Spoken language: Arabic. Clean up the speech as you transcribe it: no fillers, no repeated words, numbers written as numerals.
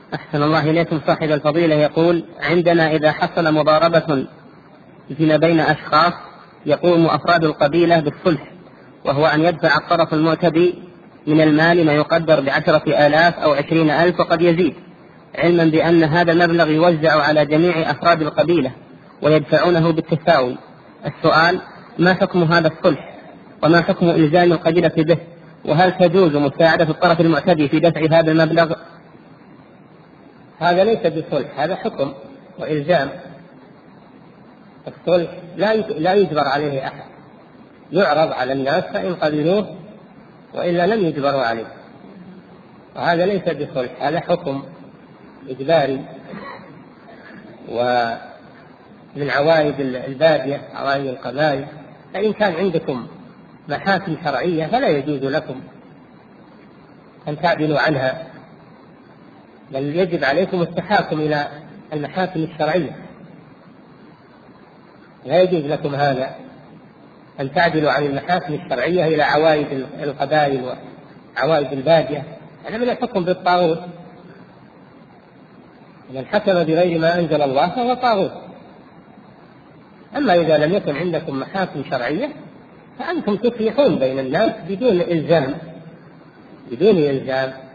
أحسن الله إليكم. صاحب الفضيلة يقول: عندنا إذا حصل مضاربة فيما بين أشخاص يقوم أفراد القبيلة بالصلح، وهو أن يدفع الطرف المعتدي من المال ما يقدر ب10,000 أو 20,000 وقد يزيد، علما بأن هذا المبلغ يوزع على جميع أفراد القبيلة ويدفعونه بالتساوي. السؤال: ما حكم هذا الصلح؟ وما حكم إلزام القبيلة به؟ وهل تجوز مساعدة الطرف المعتدي في دفع هذا المبلغ؟ هذا ليس بصلح، هذا حكم وإلزام. الصلح لا يجبر عليه أحد، يعرض على الناس فإن قبلوه وإلا لم يجبروا عليه، وهذا ليس بصلح، هذا حكم إجباري. ومن عوائد البادية، عوائد القبائل، فإن كان عندكم محاكم شرعية فلا يجوز لكم أن تعدلوا عنها، بل يجب عليكم التحاكم إلى المحاكم الشرعية. لا يجوز لكم هذا أن تعدلوا عن المحاكم الشرعية إلى عوائد القبائل وعوائد البادية. هذا من الحكم بالطاغوت، من حكم بغير ما أنزل الله فهو طاغوت. أما إذا لم يكن عندكم محاكم شرعية فأنتم تصلحون بين الناس بدون إلزام.